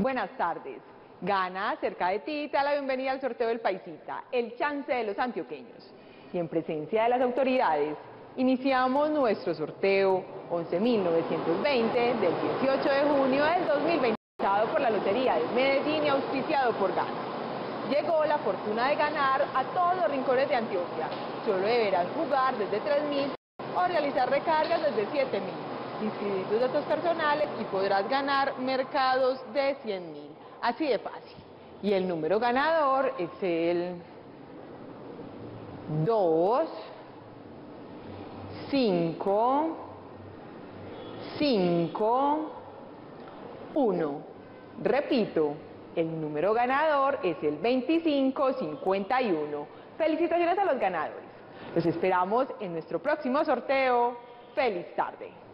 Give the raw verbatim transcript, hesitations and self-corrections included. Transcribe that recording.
Buenas tardes. Gana, cerca de ti, te da la bienvenida al sorteo del Paisita, el chance de los antioqueños. Y en presencia de las autoridades, iniciamos nuestro sorteo once mil novecientos veinte del dieciocho de junio del dos mil veinte, realizado por la Lotería de Medellín y auspiciado por Gana. Llegó la fortuna de ganar a todos los rincones de Antioquia. Solo deberás jugar desde tres mil o realizar recargas desde siete mil. Inscribir tus datos personales y podrás ganar mercados de cien mil. Así de fácil. Y el número ganador es el dos, cinco, cinco, uno. Repito, el número ganador es el veinticinco cincuenta y uno. Felicitaciones a los ganadores. Los esperamos en nuestro próximo sorteo. ¡Feliz tarde!